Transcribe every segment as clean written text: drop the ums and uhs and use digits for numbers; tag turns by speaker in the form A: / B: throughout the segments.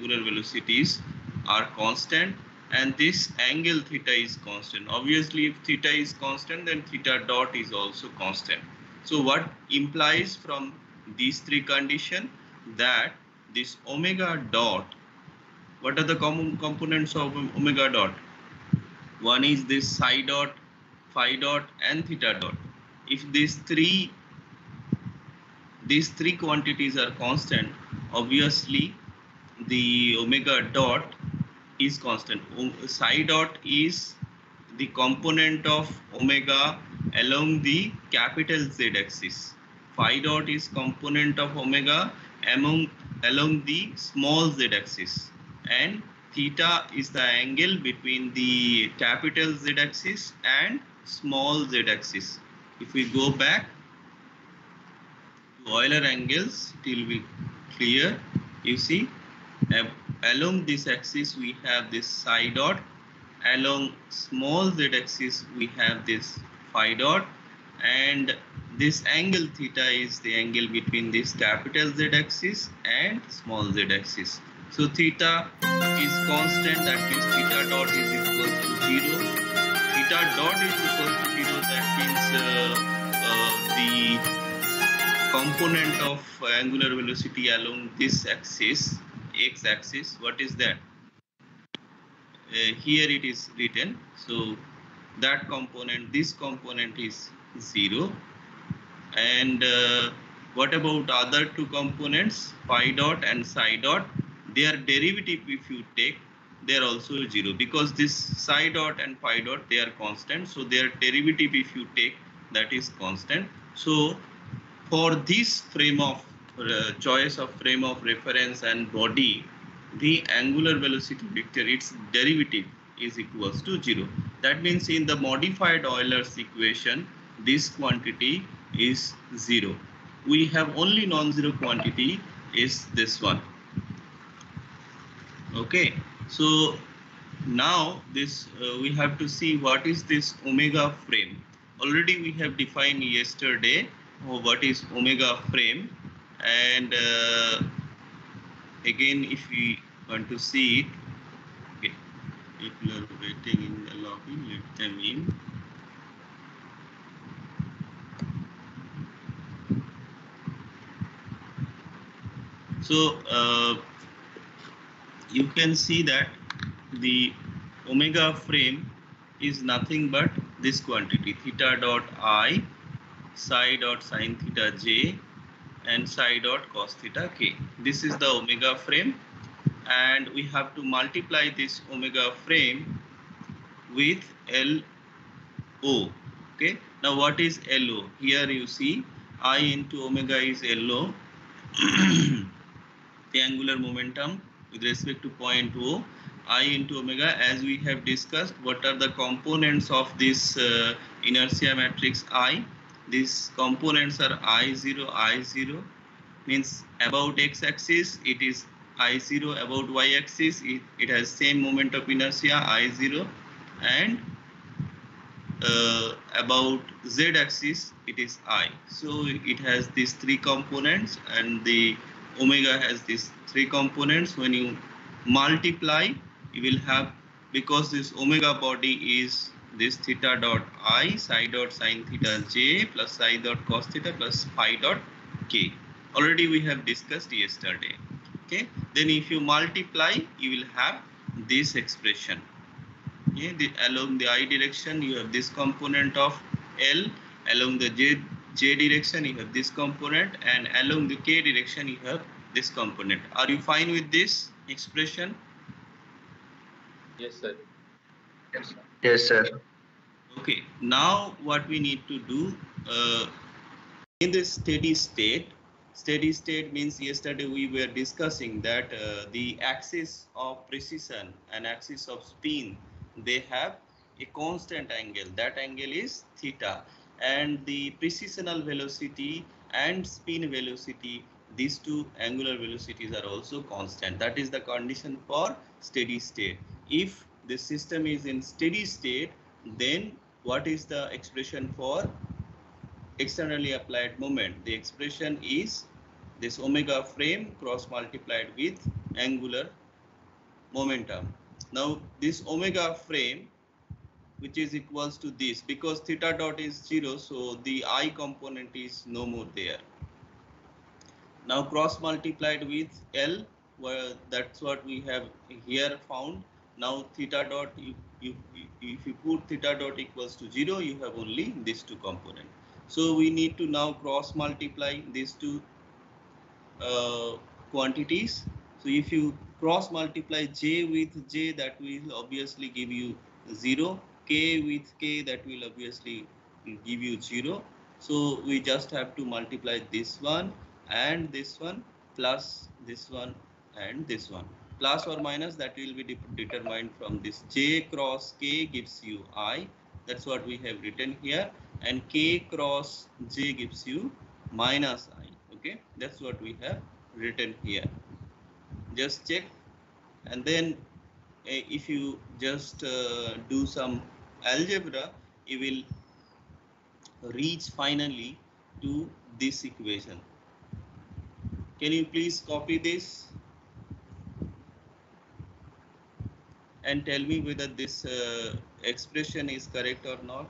A: angular velocities are constant, and this angle theta is constant. Obviously, if theta is constant, then theta dot is also constant. So what implies from these three conditions that this omega dot, what are the common components of omega dot? One is this psi dot, phi dot, and theta dot. If these three quantities are constant, obviously the omega dot is constant. Psi dot is the component of omega along the capital Z axis. Phi dot is component of omega along the small z axis, and theta is the angle between the capital Z axis and small z axis. If we go back to Euler angles, it will be clear. You see, along this axis we have this psi dot, along small z axis we have this phi dot, and this angle theta is the angle between this capital Z axis and small z axis. So theta is constant, that means theta dot is equal to 0. Theta dot is equal to 0, that means the component of angular velocity along this axis, x axis, what is that? Here it is written. So that component, this component is 0. And what about other two components, phi dot and psi dot? Their derivative, if you take, they are also 0, because this psi dot and phi dot, they are constant. So their derivative, if you take, that is constant. So for this frame of choice of frame of reference and body, the angular velocity vector, its derivative is equals to 0. That means in the modified Euler's equation, this quantity is 0. We have only non-zero quantity is this one. Okay, so now this we have to see what is this omega frame. Already we have defined yesterday what is omega frame, and again if we want to see it, okay, people are waiting in the lobby, let them in. So you can see that the omega frame is nothing but this quantity, theta dot I, psi dot sin theta j, and psi dot cos theta k. This is the omega frame, and we have to multiply this omega frame with LO. Okay, now what is LO? Here you see I into omega is LO, the angular momentum with respect to point O. I into omega, as we have discussed, what are the components of this inertia matrix I? These components are I0, I0, means about x-axis it is I0, about y-axis it has same moment of inertia I0, and about z-axis it is I. So it has these three components, and the omega has these three components. When you multiply, you will have, because this omega body is this theta dot I, psi dot sin theta j, plus psi dot cos theta, plus phi dot k. Already we have discussed yesterday. Okay, then if you multiply, you will have this expression. Okay, along the I direction you have this component of L, along the J direction you have this component, and along the K direction you have this component. Are you fine with this expression?
B: Yes, sir.
C: Yes, sir. Yes, sir.
A: Okay, now what we need to do in the steady state. Steady state means yesterday we were discussing that the axis of precision and axis of spin, they have a constant angle. That angle is theta, and the precisional velocity and spin velocity, these two angular velocities are also constant. That is the condition for steady state. If the system is in steady state, then what is the expression for externally applied moment? The expression is this omega frame cross multiplied with angular momentum. Now this omega frame, which is equals to this, because theta dot is 0, so the I component is no more there. Now cross multiplied with L, where that's what we have here found. Now theta dot, if you put theta dot equals to 0, you have only these two components. So we need to now cross multiply these two quantities. So if you cross multiply j with j, that will obviously give you 0. K with k, that will obviously give you 0. So we just have to multiply this one and this one plus this one and this one. Plus or minus, that will be determined from this. J cross k gives you I. That's what we have written here. And k cross j gives you minus I. Okay, that's what we have written here. Just check, and then if you just do some algebra, you will reach finally to this equation. Can you please copy this and tell me whether this expression is correct or not?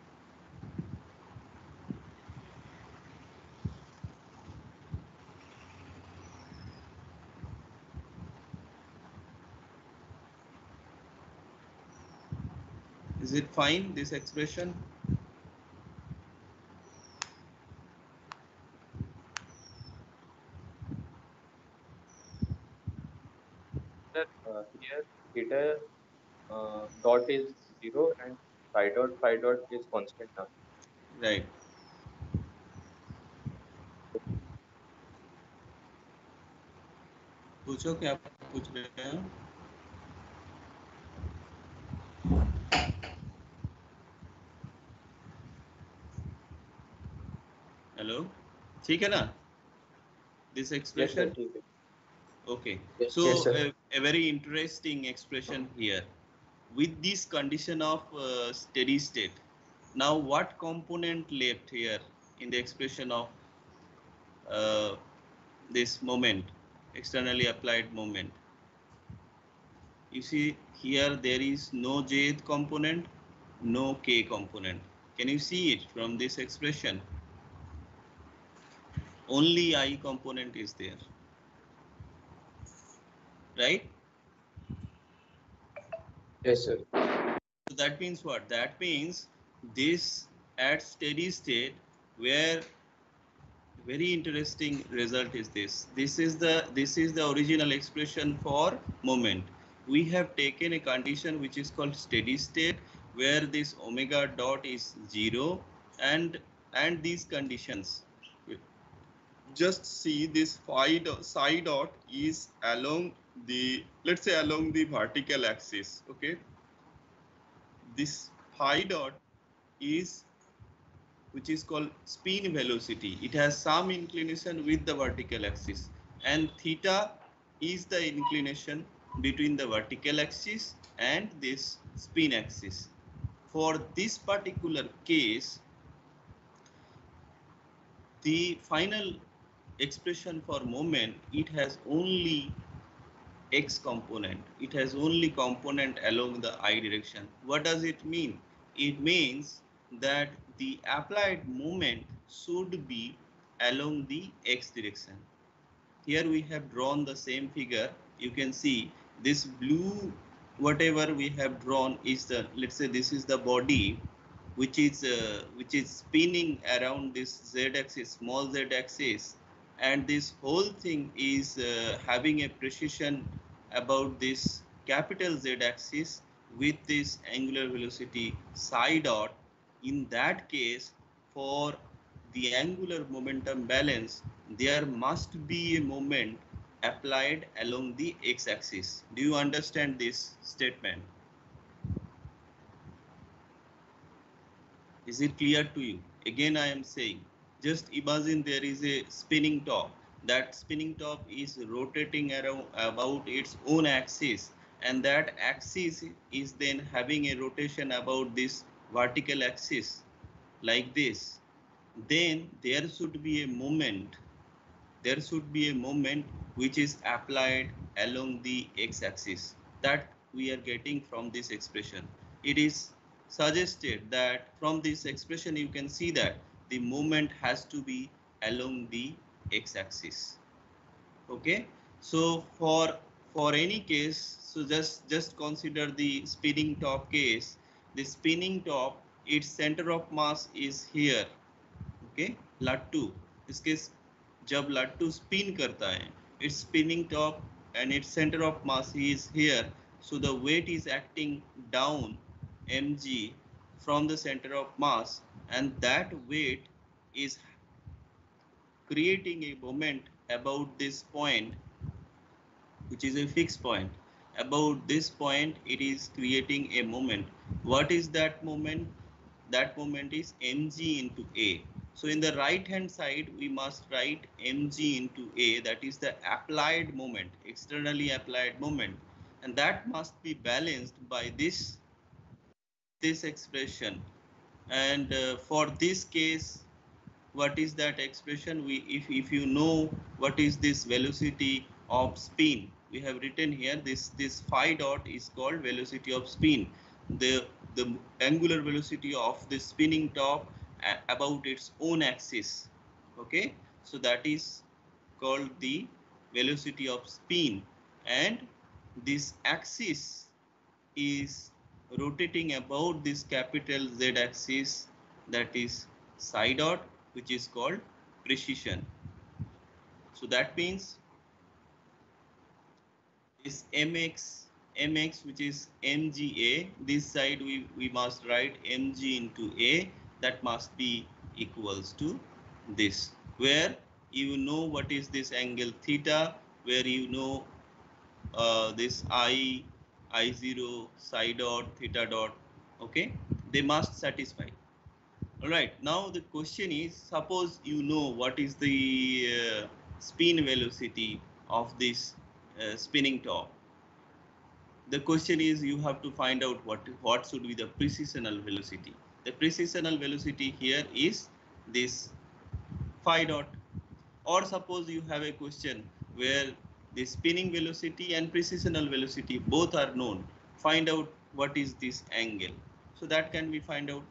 A: Is it fine, this expression?
B: Sir, here theta dot is 0 and phi dot is constant now.
A: Right. पूछो क्या पूछ रहे हैं? Hello, ठीक है ना this
B: Yes, sir.
A: expression?
B: ठीक है.
A: Okay,
C: Yes,
A: so
C: yes, sir.
A: a very interesting expression here. With this condition of steady state, now what component left here in the expression of this moment, externally applied moment? You see here there is no jth component, no k component. Can you see it from this expression? Only I component is there, right?
C: Yes, sir.
A: So that means what? That means this at steady state, where very interesting result is this. This is the original expression for moment. We have taken a condition which is called steady state, where this omega dot is 0, and these conditions. Just see this psi dot is along the, let's say, along the vertical axis. Okay, this phi dot is, which is called spin velocity. It has some inclination with the vertical axis, and theta is the inclination between the vertical axis and this spin axis. For this particular case, the final expression for moment, it has only x component. It has only component along the I direction. What does it mean? It means that the applied moment should be along the x direction. Here we have drawn the same figure. You can see this blue, whatever we have drawn is the, let's say this is the body, which is spinning around this z axis, small z axis, and this whole thing is having a precision about this capital Z axis with this angular velocity psi dot. In that case, for the angular momentum balance, there must be a moment applied along the x-axis. Do you understand this statement? Is it clear to you? Again, I am saying, just imagine there is a spinning top. That spinning top is rotating around about its own axis, and that axis is then having a rotation about this vertical axis like this. Then there should be a moment. There should be a moment which is applied along the x-axis. that we are getting from this expression. It is suggested that from this expression you can see that the moment has to be along the x-axis. Okay, so for any case, so just consider the spinning top case. The spinning top, its center of mass is here. Okay, लट्टू, इसके जब लट्टू spin करता है, its spinning top and its center of mass is here, so the weight is acting down mg from the center of mass, and that weight is creating a moment about this point, which is a fixed point. About this point, it is creating a moment. What is that moment? That moment is mg into a. So in the right hand side, we must write mg into a, that is the applied moment, externally applied moment, and that must be balanced by this expression. And for this case, what is that expression? If you know what is this velocity of spin, we have written here this phi dot is called velocity of spin, the angular velocity of the spinning top about its own axis. Okay, so that is called the velocity of spin, and this axis is rotating about this capital Z axis, that is psi dot, which is called precession. So that means this mx which is mga, this side we must write mg into a, that must be equals to this, where you know what is this angle theta, where you know this I0 psi dot theta dot. Okay, they must satisfy. All right, now the question is, suppose you know what is the spin velocity of this spinning top. The question is, you have to find out what should be the precessional velocity. The precessional velocity here is this phi dot. Or suppose you have a question where the spinning velocity and precessional velocity both are known. Find out what is this angle. So that can be found out.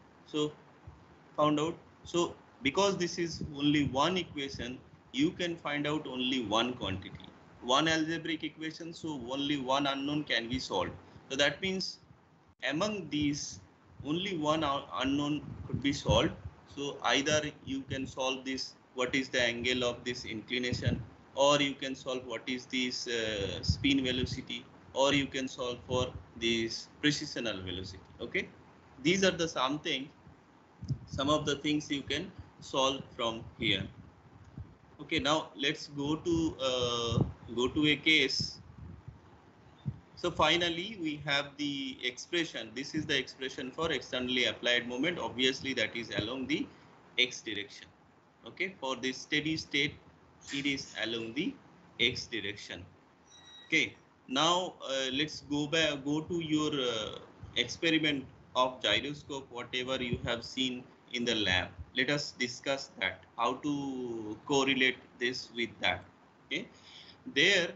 A: So because this is only one equation, you can find out only one quantity, one algebraic equation. So only one unknown can be solved. So that means among these, only one unknown could be solved. So either you can solve this, what is the angle of this inclination, or you can solve what is this spin velocity, or you can solve for this precessional velocity. Okay, these are the some of the things you can solve from here. Okay, now let's go to a case. So finally, we have the expression. This is the expression for externally applied moment. Obviously, that is along the x direction. Okay, for this steady state, it is along the x direction. Okay, now let's go to your experiment of gyroscope, whatever you have seen in the lab. Let us discuss that, how to correlate this with that. Okay, there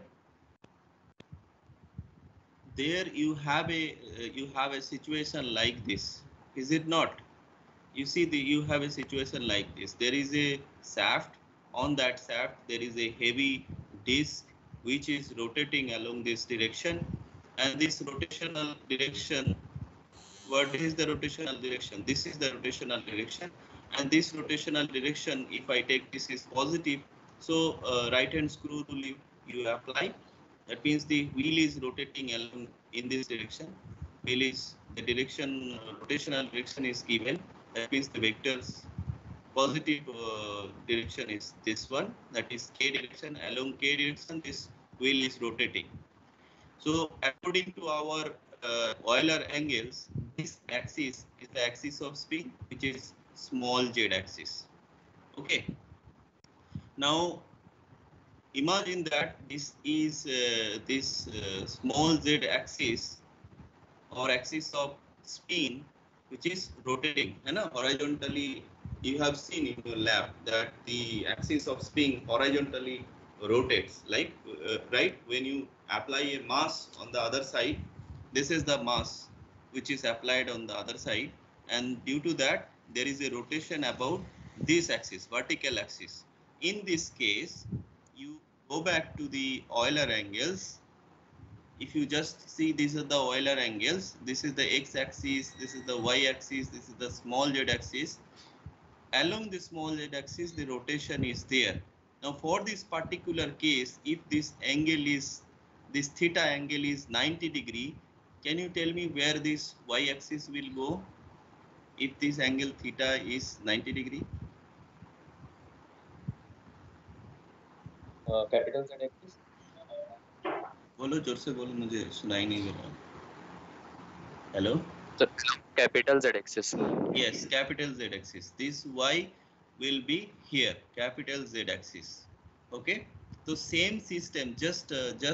A: you have a situation like this, is it not? You see, you have a situation like this. There is a shaft. On that shaft there is a heavy disc which is rotating along this direction, and this rotational direction, what is the rotational direction? This is the rotational direction, and this rotational direction, if I take this is positive, so right hand screw rule you apply. That means the wheel is rotating along in this direction. Wheel is the direction, rotational direction is given. That means the vectors positive direction is this one, that is k direction. Along k direction, this wheel is rotating. So according to our Euler angles, this axis is the axis of spin, which is small z axis. Okay. Now imagine that this is small z axis or axis of spin, which is rotating, horizontally. You have seen in your lab that the axis of spin horizontally rotates, like right, when you apply a mass on the other side. This is the mass which is applied on the other side, and due to that there is a rotation about this axis, vertical axis. In this case, you go back to the Euler angles. If you just see, these are the Euler angles. This is the x-axis, this is the y-axis, this is the small z-axis. Along the small z-axis, the rotation is there. Now, for this particular case, if this angle is, this theta angle is 90 degree, can you tell me where this y-axis will go? If this angle theta is 90 degree?
B: capital Z axis.
A: बोलो जोर से बोलो, मुझे सुनाई नहीं दे रहा. Hello?
D: So, capital Z axis.
A: Yes, capital Z axis. This y will be here, capital Z axis. Okay. So same system, just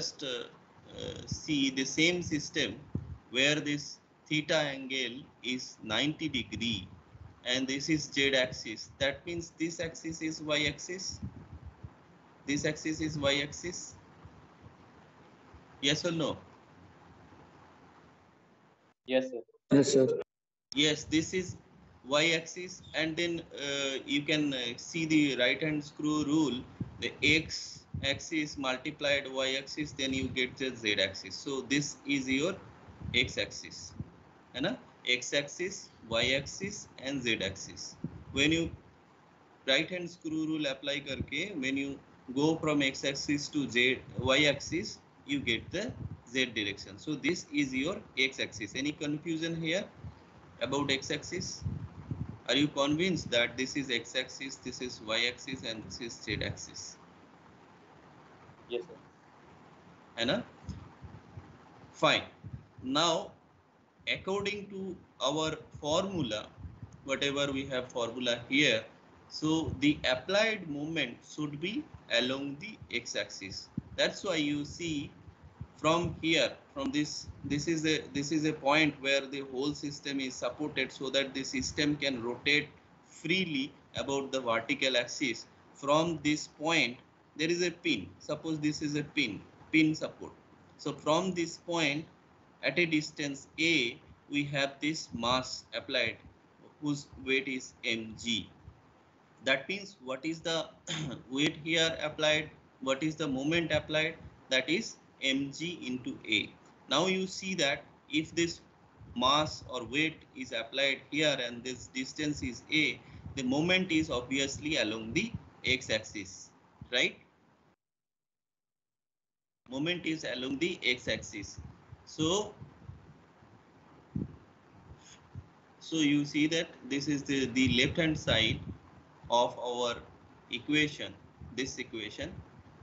A: see the same system where this theta angle is 90 degree and this is Z axis. That means this axis is y axis. This axis is y axis. Yes or no?
B: Yes, sir.
C: Yes, sir.
A: Yes, this is y-axis, and then you can see the right-hand screw rule. The x-axis multiplied y-axis, then you get the z-axis. So this is your x-axis, है ना? X-axis, y-axis, and z-axis. When you right-hand screw rule apply करके, when you go from x-axis to y-axis, you get the z direction. So this is your x-axis. Any confusion here about x-axis? Are you convinced that this is x-axis, this is y-axis, and this is z-axis?
B: Yes, sir.
A: Anna? Fine. Now, according to our formula, whatever we have formula here, so the applied moment should be along the x-axis. That's why you see from here, from this is a point where the whole system is supported so that the system can rotate freely about the vertical axis. From this point there is a pin. Suppose this is a pin support. So from this point at a distance a, we have this mass applied whose weight is mg. That means what is the weight here applied, what is the moment applied, that is mg into a. Now you see that if this mass or weight is applied here and this distance is a, the moment is obviously along the x-axis, right? Moment is along the x-axis. So you see that this is the left hand side of our equation, this equation,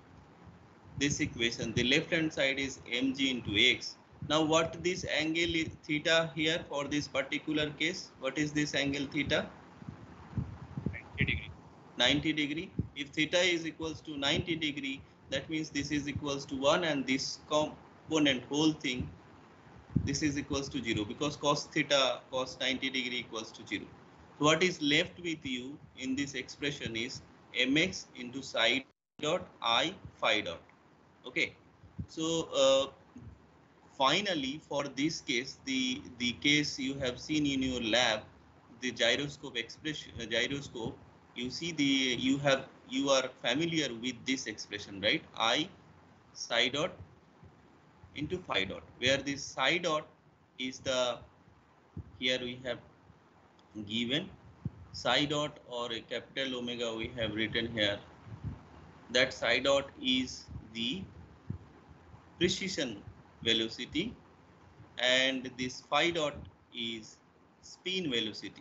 A: the left hand side is mg into x. Now what this angle is theta here for this particular case? What is this angle theta?
D: 90 degree.
A: 90 degree. If theta is equals to 90 degree, that means this is equals to 1 and this component whole thing, this is equals to 0 because cos theta, cos 90 degree equals to 0. So what is left with you in this expression is mx into psi dot I phi dot. Okay. So finally for this case, the case you have seen in your lab, the gyroscope expression, gyroscope, you see you are familiar with this expression, right? I psi dot into phi dot, where this psi dot is the, here we have given psi dot or a capital omega we have written here. That psi dot is the precision velocity and this phi dot is spin velocity.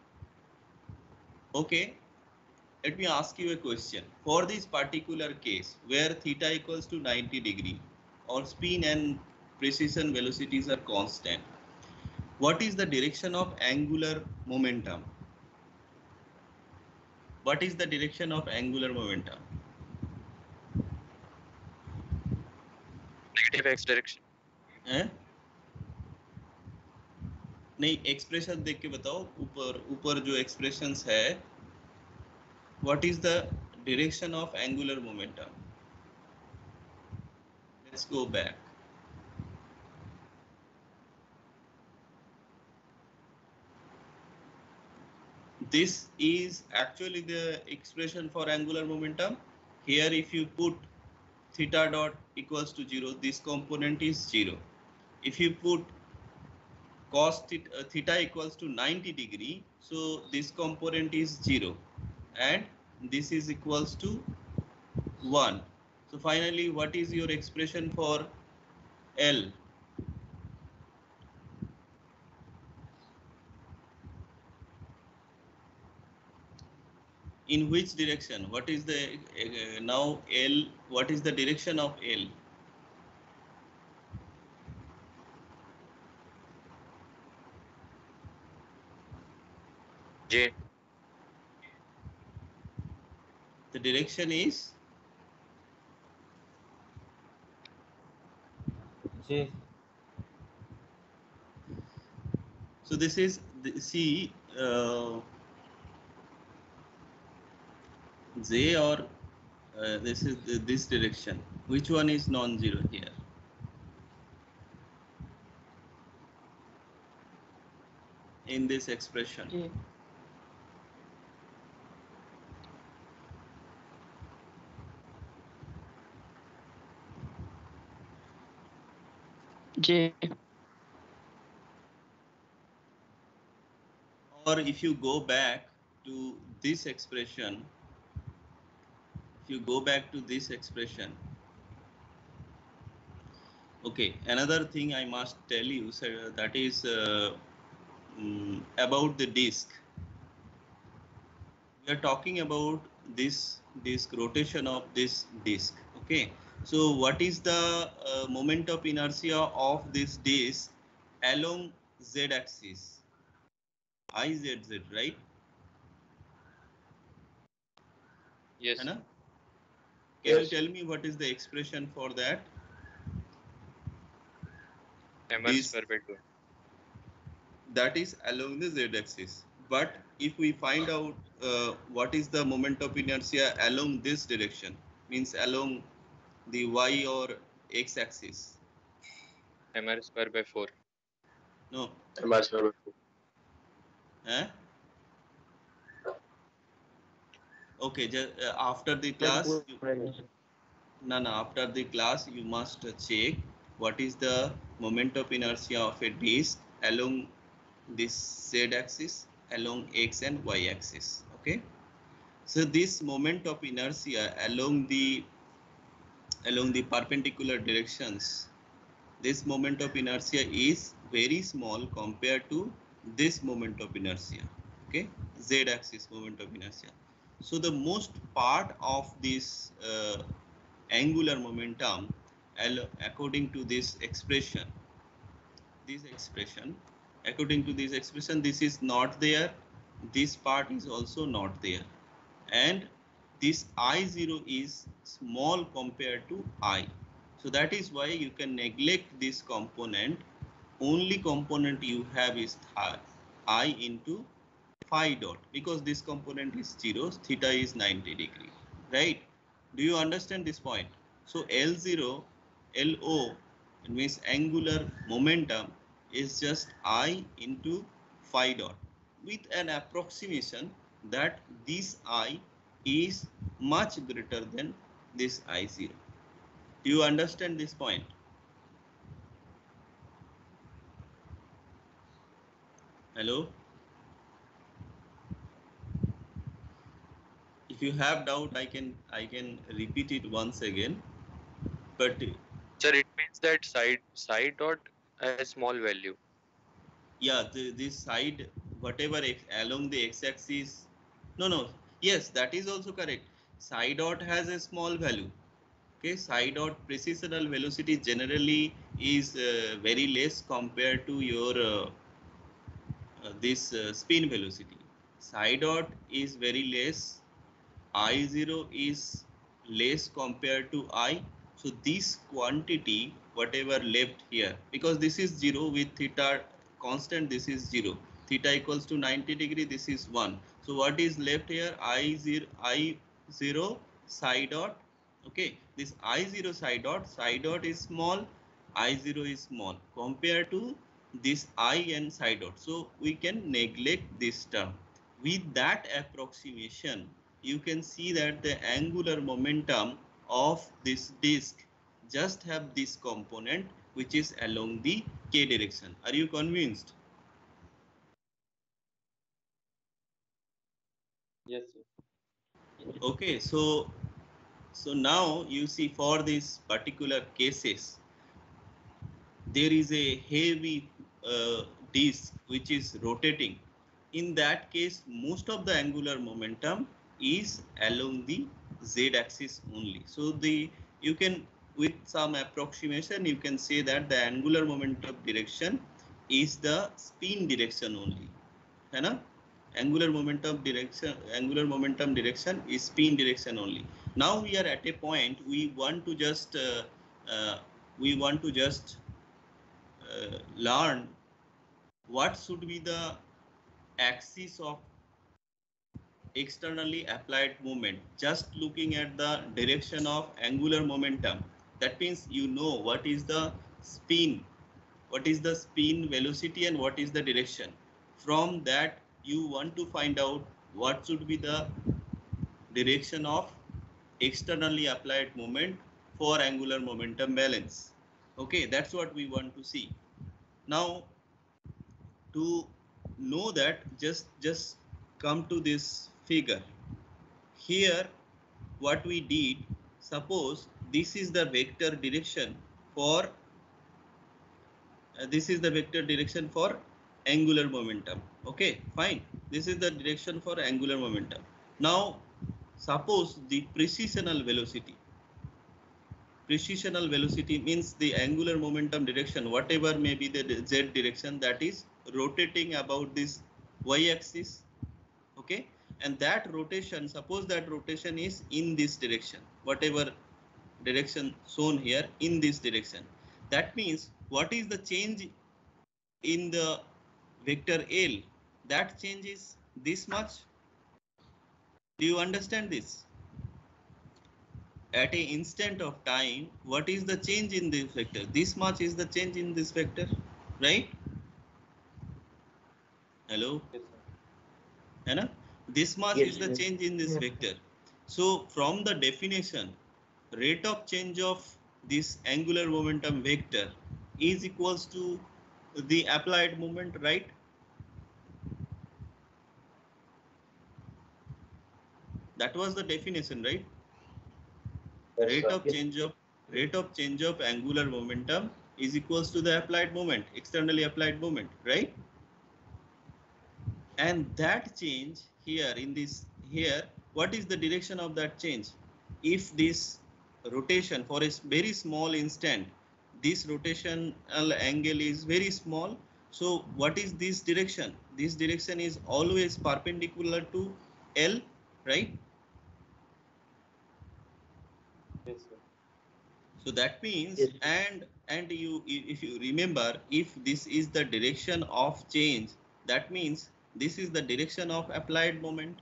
A: Okay, let me ask you a question. For this particular case where theta equals to 90 degree or spin and precision velocities are constant, what is the direction of angular momentum? What is the direction of angular momentum?
D: Negative x direction.
A: नहीं, expression देख के बताओ, ऊपर जो expressions है, what is the direction of angular momentum? Let's go back. This is actually the expression for angular momentum. Here, if you put theta dot equals to 0, this component is 0. If you put cos theta equals to 90 degree, so this component is 0, and this is equals to 1. So finally, what is your expression for L? In which direction? What is the now L? What is the direction of L?
D: J.
A: The direction is
E: J.
A: so. This is see J, or this is this direction. Which one is non-zero here? In this expression.
E: J.
F: J.
A: Or if you go back to this expression, okay, another thing I must tell you, sir, that is about the disk. We are talking about this disk, rotation of this disk. Okay, so what is the moment of inertia of this disk along z-axis? IZZ, right?
B: Yes.
A: Can
B: Yes.
A: you tell me what is the expression for that?
B: mr
A: This-
B: square by 2.
A: That is along the z-axis. But if we find out what is the moment of inertia along this direction, means along the y or x-axis.
B: mr square by 4.
A: No.
C: mr square by 4.
A: Eh? Okay, just after the class, after the class you must check what is the moment of inertia of a disk along this z-axis, along x and y axis. Okay, so this moment of inertia along the perpendicular directions, this moment of inertia is very small compared to this moment of inertia. Okay, z-axis moment of inertia. So the most part of this angular momentum, according to this expression, according to this expression, this is not there. This part is also not there, and this I0 is small compared to I. So that is why you can neglect this component. Only component you have is I into phi dot, because this component is 0, theta is 90 degree, right? Do you understand this point? So L0, LO, it means angular momentum, is just I into phi dot, with an approximation that this I is much greater than this I0. Do you understand this point? Hello? If you have doubt, I can repeat it once again. But
D: Sir, it means that side dot has small value.
A: yeah, this side, whatever along the x-axis, no, yes, that is also correct. Psi dot has a small value. Okay, psi dot precessional velocity generally is very less compared to your this spin velocity. Psi dot is very less. I0 is less compared to I. So this quantity, whatever left here, because this is 0 with theta constant, this is 0. Theta equals to 90 degree, this is 1. So what is left here? I0 psi dot Okay, this I0 psi dot is small, I0 is small compared to this I and psi dot. So we can neglect this term. With that approximation, you can see that the angular momentum of this disk just have this component which is along the k direction. Are you convinced?
B: Yes, sir.
A: Okay, so now you see for these particular cases, there is a heavy disk which is rotating. In that case, most of the angular momentum is along the z axis only. So you can, with some approximation, you can say that the angular momentum direction is the spin direction only. है ना? Angular momentum direction is spin direction only. Now we are at a point uh, we want to just learn what should be the axis of externally applied moment. Just looking at the direction of angular momentum, that means you know spin what is the spin velocity and what is the direction. From that you want to find out what should be the direction of externally applied moment for angular momentum balance. Okay, that's what we want to see. Now to know that, just come to this figure here. What we did, suppose this is the vector direction for angular momentum. Okay, fine, this is the direction for angular momentum. Now suppose the precessional velocity means the angular momentum direction, whatever may be the z direction, that is rotating about this y axis. Okay, and that rotation, suppose that rotation is in this direction, whatever direction shown here, in this direction. That means what is the change in the vector L? That change is this much. Do you understand this? At a instant of time, what is the change in this vector? This much is the change in this vector, right? Hello?
B: Yes, sir.
A: Anna? This much
C: Yes.
A: is the change in this vector. So from the definition, rate of change of this angular momentum vector is equals to the applied moment, right? That was the definition, right?
C: Yes,
A: Rate
C: sir.
A: of change of angular momentum is equals to the applied moment, externally applied moment, right? And that change here in this here, what is the direction of that change? If this rotation for a very small instant, this rotational angle is very small, so what is this direction? This direction is always perpendicular to L, right?
B: Yes, sir.
A: So that means,
C: Yes.
A: and you, if you remember, if this is the direction of change, that means this is the direction of applied moment,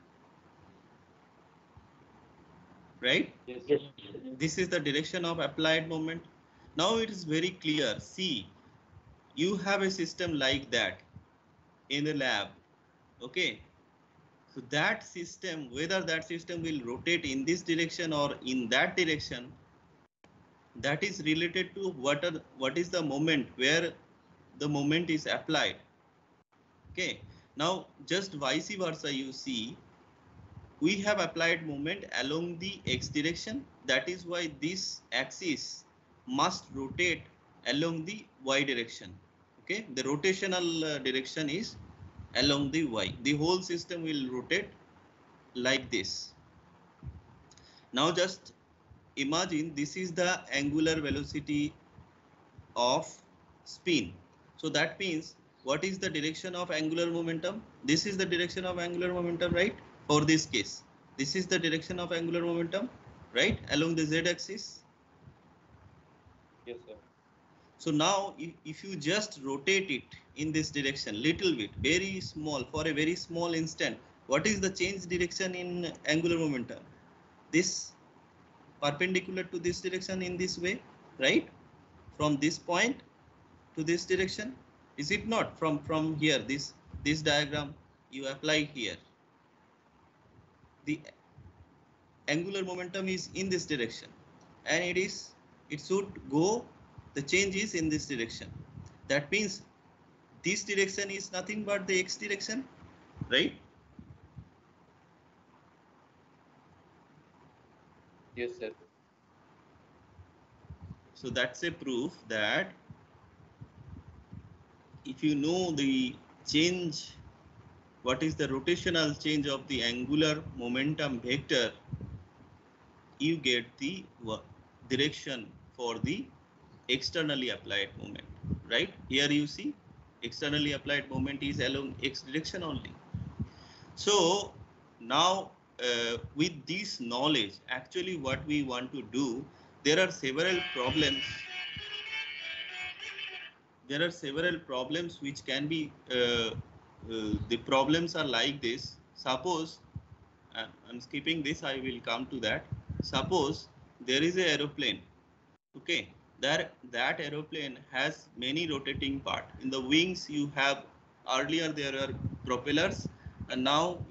A: right?
B: Yes,
C: Yes.
B: sir.
A: This is the direction of applied moment. Now it is very clear. See, you have a system like that in a lab. Okay, so that system, whether that system will rotate in this direction or in that direction, that is related to what is the moment where the moment is applied. Okay, now just vice versa, you see, we have applied moment along the x direction. That is why this axis must rotate along the y direction. Okay, the rotational direction is along the y. The whole system will rotate like this. Now just imagine this is the angular velocity of spin. So that means what is the direction of angular momentum? This is the direction of angular momentum, right? For this case, this is the direction of angular momentum, right? Along the z axis.
B: Yes, sir.
A: So now if you just rotate it in this direction, little bit, very small, for a very small instant, what is the change direction in angular momentum? This, perpendicular to this direction in this way, right? From this point to this direction, is it not? From here, this diagram you apply here, the angular momentum is in this direction, and it should go, the change is in this direction. That means this direction is nothing but the x direction, right?
B: Yes, sir.
A: So that's a proof that if you know the change, what is the rotational change of the angular momentum vector, you get the direction for the externally applied moment, right? Here you see externally applied moment is along x direction only. So now with this knowledge, actually what we want to do, there are several problems. There are several problems which can be, the problems are like this. Suppose, I'm skipping this, I will come to that. Suppose there is an aeroplane, okay, that aeroplane has many rotating parts. In the wings you have, earlier there are propellers, and now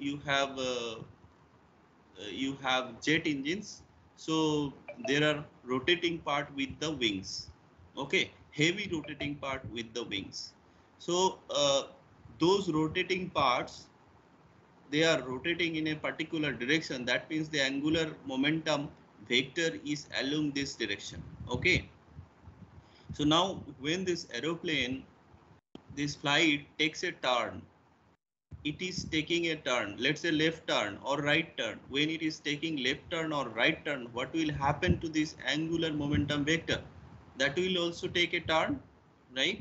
A: you have jet engines. So there are rotating part with the wings, okay, heavy rotating part with the wings. So those rotating parts, they are rotating in a particular direction. That means the angular momentum vector is along this direction, okay. So now when this aeroplane, this flight takes a turn, it is taking a turn, let's say left turn or right turn. When it is taking left turn or right turn, what will happen to this angular momentum vector? That will also take a turn, right?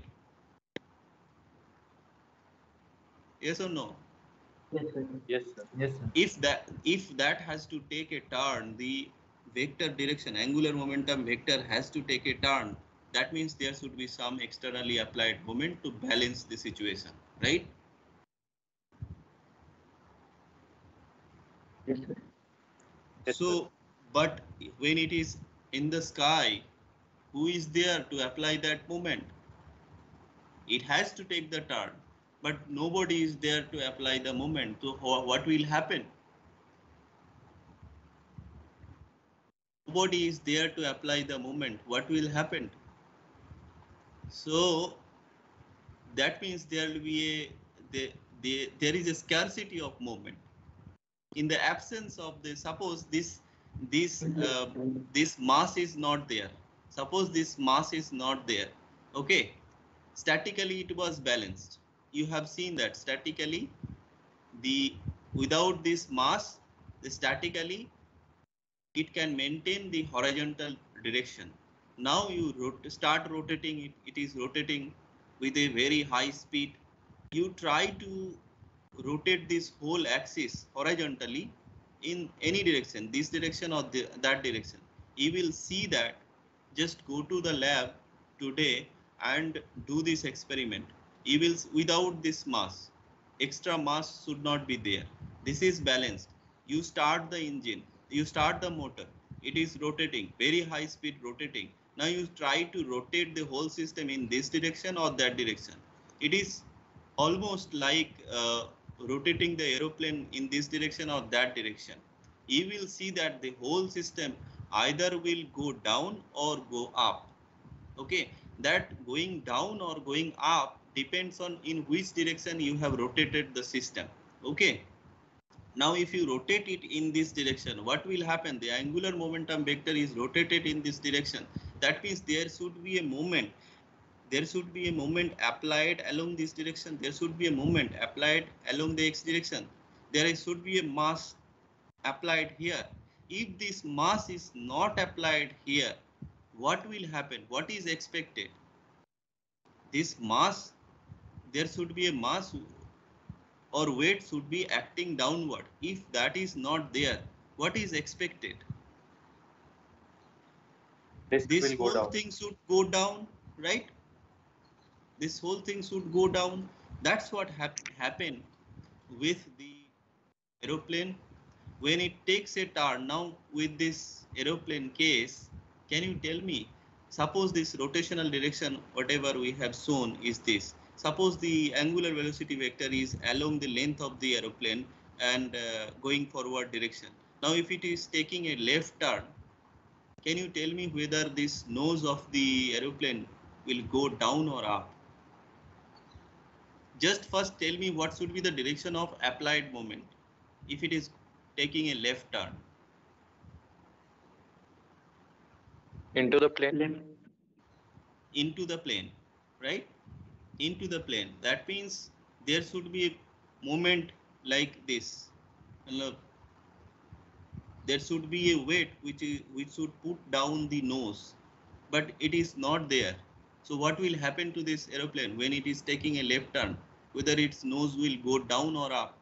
A: Yes or no?
C: Yes, sir.
B: Yes, sir.
C: Yes, sir.
A: If that has to take a turn, the vector direction, angular momentum vector has to take a turn. That means there should be some externally applied moment to balance the situation, right?
C: Yes, sir.
B: Yes, sir.
A: So, but when it is in the sky, who is there to apply that moment? It has to take the turn, but nobody is there to apply the moment. So what will happen? Nobody is there to apply the moment. What will happen? So that means there will be there is a scarcity of moment. In the absence of the, suppose this mass is not there. Suppose this mass is not there. Okay. Statically it was balanced. You have seen that statically, the without this mass, the statically it can maintain the horizontal direction. Now you start rotating it, it is rotating with a very high speed. You try to rotate this whole axis horizontally in any direction, this direction or that direction. You will see that, just go to the lab today and do this experiment. You will, without this mass, extra mass should not be there. This is balanced. You start the engine, you start the motor, it is rotating, very high speed rotating. Now you try to rotate the whole system in this direction or that direction. It is almost like rotating the aeroplane in this direction or that direction. You will see that the whole system either will go down or go up. Okay, that going down or going up depends on in which direction you have rotated the system. Okay. Now, if you rotate it in this direction, what will happen? The angular momentum vector is rotated in this direction. That means there should be a moment. There should be a moment applied along this direction. There should be a moment applied along the x direction. There should be a mass applied here. If this mass is not applied here, what will happen? What is expected? This mass, there should be a mass or weight should be acting downward. If that is not there, what is expected?
B: Disk
A: This
B: will go
A: whole
B: down.
A: thing should go down, right? This whole thing should go down. That's what happened with the aeroplane. when it takes a turn, now with this aeroplane case, can you tell me, suppose this rotational direction, whatever we have shown is this. Suppose the angular velocity vector is along the length of the aeroplane and going forward direction. Now if it is taking a left turn, can you tell me whether this nose of the aeroplane will go down or up? Just first tell me what should be the direction of applied moment if it is taking a left turn.
D: Into the plane.
C: Left.
A: Into the plane, right? Into the plane. That means there should be a moment like this. There should be a weight which should put down the nose, but it is not there. So what will happen to this aeroplane when it is taking a left turn? Whether its nose will go down or up?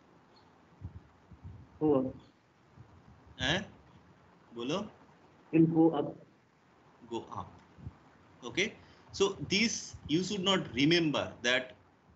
C: Go up.
A: Eh? Bolo?
C: Will go up.
A: Go up. Okay. So this you should not remember that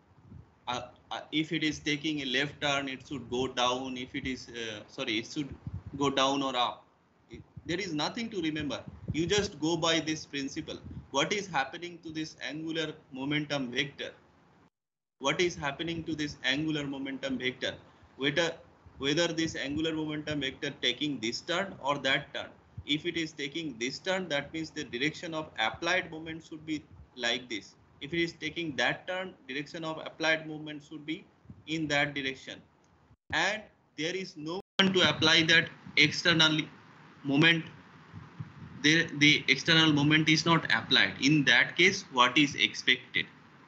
A: if it is taking a left turn, it should go down. If it is it should go down or up. There is nothing to remember. You just go by this principle. What is happening to this angular momentum vector? What is happening to this angular momentum vector? Whether this angular momentum vector taking this turn or that turn. If it is taking this turn, that means the direction of applied moment should be like this. If it is taking that turn, direction of applied movement should be in that direction. And there is no one to apply that external moment. The external moment is not applied. In that case, what is expected?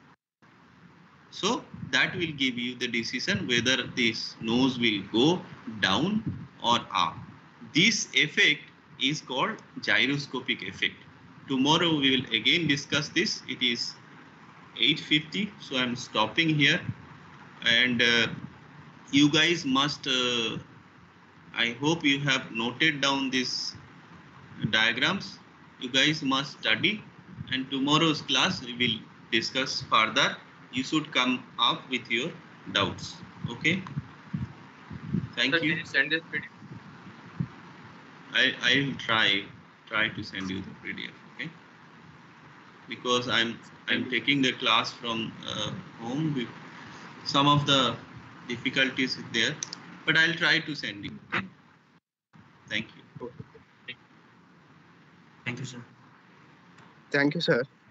A: So that will give you the decision whether this nose will go down or up. This effect is called gyroscopic effect. Tomorrow we will again discuss this. It is 8:50, so I'm stopping here, and you guys must, I hope you have noted down these diagrams. You guys must study, and tomorrow's class we will discuss further. You should come up with your doubts. Okay. Thank
B: Sir,
A: you.
B: can you send this video?
A: I will try to send you the PDF. Okay. Because I'm taking the class from home. Some of the difficulties there, but I'll try to send you. Okay. Thank you.
B: Okay.
C: Thank you, sir.
E: Thank you, sir.